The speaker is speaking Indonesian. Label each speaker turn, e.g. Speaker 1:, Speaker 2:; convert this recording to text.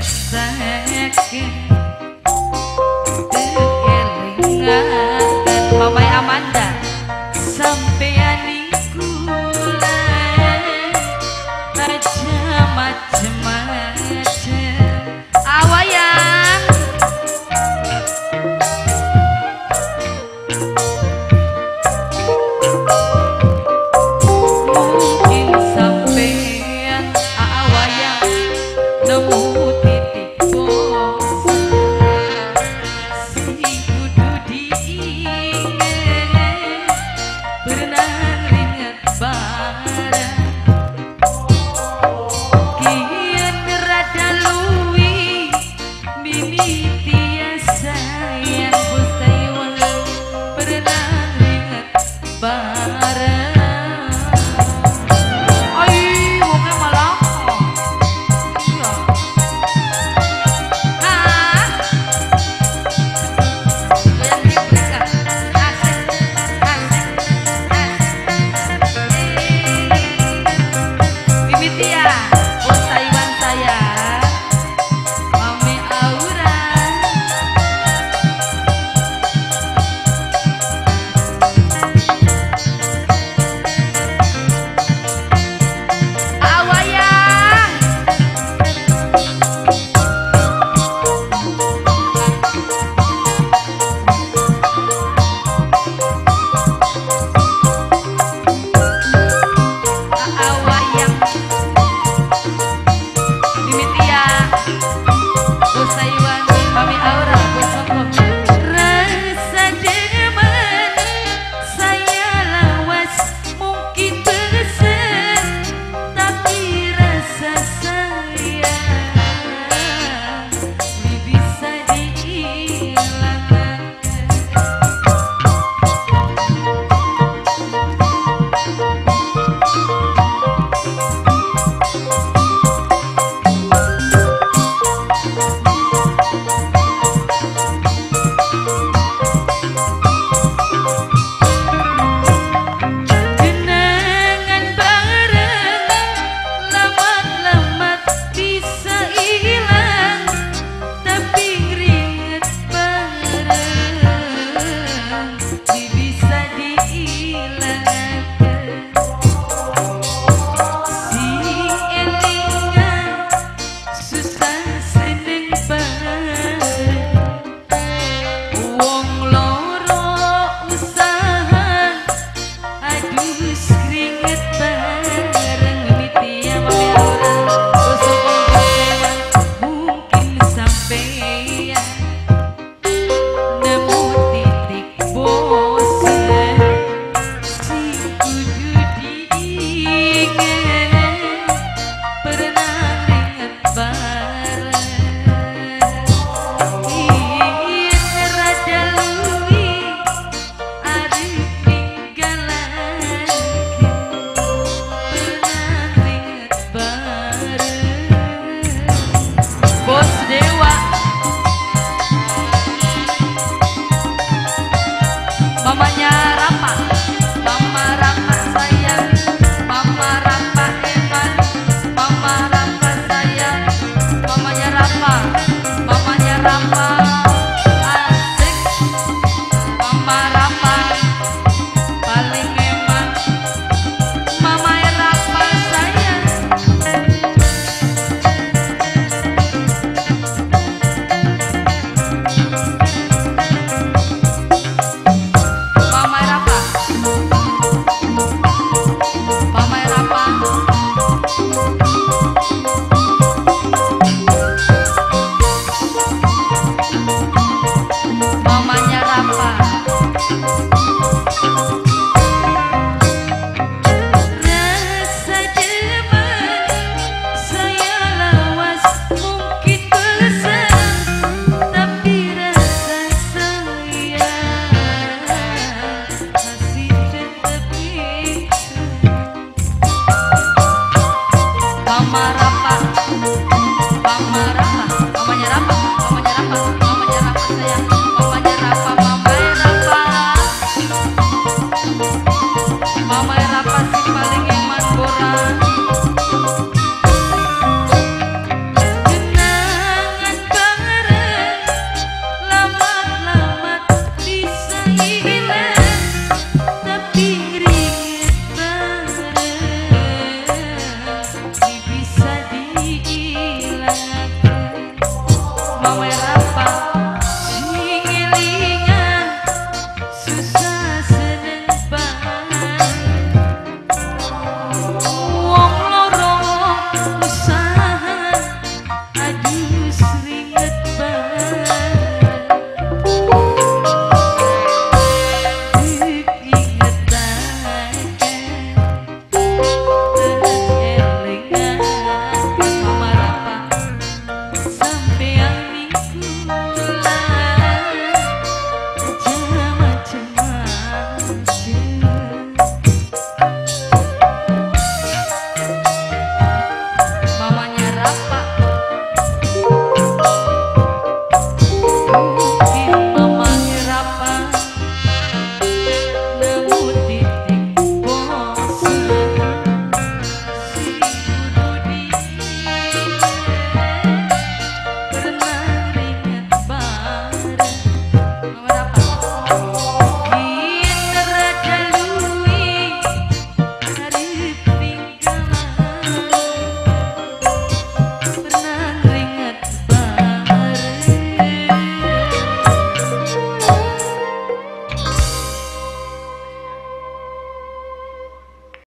Speaker 1: Mamai Amanda sampean iku aja macem-macem awayang mungkin sampean awayang nemu titik bos si kudu diinget pernah inget barang kian rada luwi mimiti ya sayang bos Taiwan pernah inget barang ay wongnya malah iya hah goyang diberi kah asik asik mimiti ya bos Taiwan saya Mami Aura awayang awayang mimiti ya bos Taiwan Mami Aura bos Songkok rasa demen saya lawas mungkin besar tapi rasa sayang bisa dihilangkan kenangan bareng lama-lama bisa hilang tapi ringet bareng bisa dihilangkan si elingan susah seneng bareng wong loro usaha aduh keringet bareng mimiti ya Mami Aura bos Songkok mungkin sampean nemu titik bosan si kudu diinget pernah inget bareng kian rada luwi arep ninggalaken pernah inget bareng bos Dewa mamanya Rama Mama Rama sayang Mama Rama Eman Mama Rama sayang mamanya Rama asik Mama Rama paling eman Mama Rama sayang Mama Rapa Mama Rapa mamanya Rapa rasa demen saya lawas mungkin besar tapi rasa sayang masih tetap bisa Mama Rapa Mama Rapa mamanya Rapa sayang mamanya Rapa Mama Rapa si paling eman borang kenangan Merah